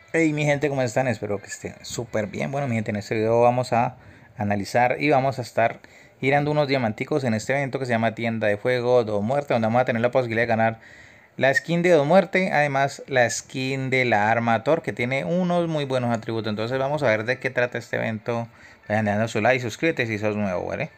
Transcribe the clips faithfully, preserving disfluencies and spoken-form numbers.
Hey mi gente, ¿cómo están? Espero que estén súper bien. Bueno mi gente, en este video vamos a analizar y vamos a estar girando unos diamanticos en este evento que se llama Tienda de Fuego Do Muerte, donde vamos a tener la posibilidad de ganar la skin de Do Muerte, además la skin de la arma Thor, que tiene unos muy buenos atributos. Entonces vamos a ver de qué trata este evento. Vayan dando su like y suscríbete si sos nuevo, ¿vale?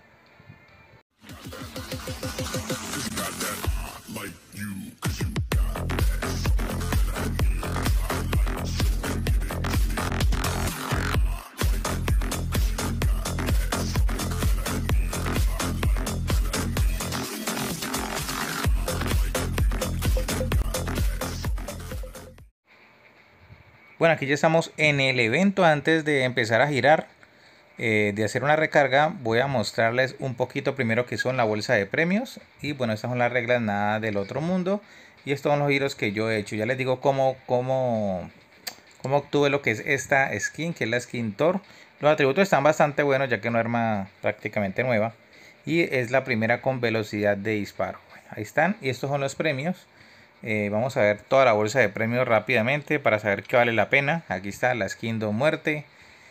Bueno, aquí ya estamos en el evento. Antes de empezar a girar, eh, de hacer una recarga, voy a mostrarles un poquito primero que son la bolsa de premios. Y bueno, estas son las reglas, nada del otro mundo. Y estos son los giros que yo he hecho. Ya les digo cómo, cómo, cómo obtuve lo que es esta skin, que es la skin Thor. Los atributos están bastante buenos, ya que es una arma prácticamente nueva. Y es la primera con velocidad de disparo. Bueno, ahí están. Y estos son los premios. Eh, vamos a ver toda la bolsa de premios rápidamente para saber qué vale la pena. Aquí está la skin Do Muerte,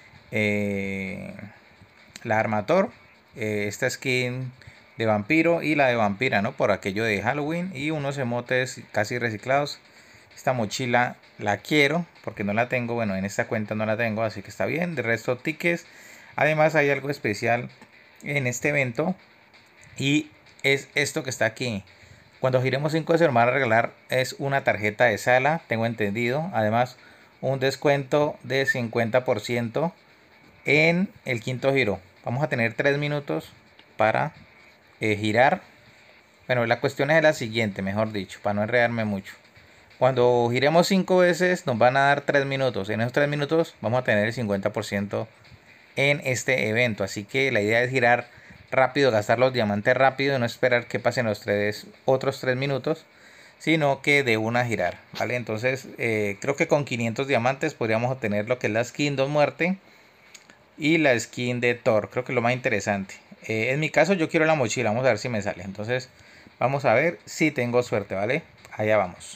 eh, la arma Thor, eh, esta skin de vampiro y la de vampira, ¿no? Por aquello de Halloween, y unos emotes casi reciclados. Esta mochila la quiero porque no la tengo, bueno, en esta cuenta no la tengo, así que está bien. De resto, tickets. Además hay algo especial en este evento y es esto que está aquí. Cuando giremos cinco se nos van a regalar es una tarjeta de sala, tengo entendido. Además, un descuento de cincuenta por ciento en el quinto giro. Vamos a tener tres minutos para eh, girar. Bueno, la cuestión es la siguiente, mejor dicho, para no enredarme mucho. Cuando giremos cinco veces nos van a dar tres minutos. En esos tres minutos vamos a tener el cincuenta por ciento en este evento. Así que la idea es girar rápido, gastar los diamantes rápido y no esperar que pasen los tres, otros tres minutos, sino que de una girar, ¿vale? Entonces eh, creo que con quinientos diamantes podríamos obtener lo que es la skin Do Muerte y la skin de Thor. Creo que es lo más interesante. Eh, en mi caso yo quiero la mochila, vamos a ver si me sale. Entonces vamos a ver si tengo suerte, ¿vale? Allá vamos.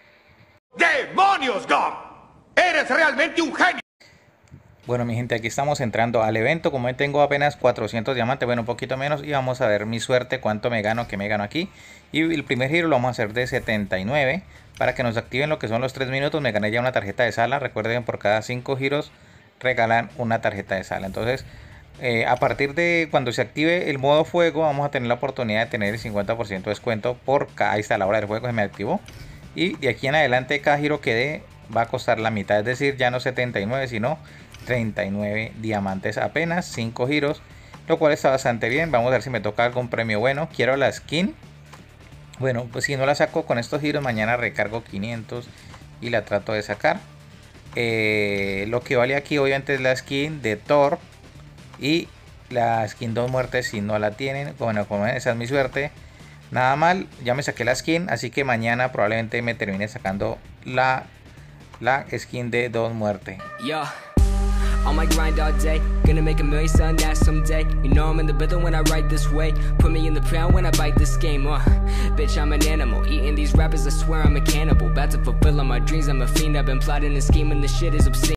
¡Demonios, Gog! ¡Eres realmente un genio! Bueno mi gente, aquí estamos entrando al evento. Como tengo apenas cuatrocientos diamantes, bueno, un poquito menos, y vamos a ver mi suerte, cuánto me gano, que me gano aquí. Y el primer giro lo vamos a hacer de setenta y nueve para que nos activen lo que son los tres minutos. Me gané ya una tarjeta de sala. Recuerden, por cada cinco giros regalan una tarjeta de sala. Entonces eh, a partir de cuando se active el modo fuego, vamos a tener la oportunidad de tener el cincuenta por ciento de descuento por cada. Ahí está la hora del juego, se me activó. Y de aquí en adelante cada giro que dé va a costar la mitad, es decir, ya no setenta y nueve sino treinta y nueve diamantes, apenas cinco giros, lo cual está bastante bien. Vamos a ver si me toca algún premio bueno. Quiero la skin. Bueno, pues si no la saco con estos giros, mañana recargo quinientos y la trato de sacar. Eh, lo que vale aquí obviamente es la skin de Thor y la skin Do Muerte si no la tienen. Bueno, como ven, esa es mi suerte. Nada mal, ya me saqué la skin, así que mañana probablemente me termine sacando la, la skin de Do Muerte. Yeah. On my grind all day, gonna make a million son that someday. You know I'm in the building when I write this way. Put me in the pound when I bite this game, uh bitch, I'm an animal, eating these rappers, I swear I'm a cannibal. About to fulfill all my dreams, I'm a fiend, I've been plotting and scheming, this shit is obscene.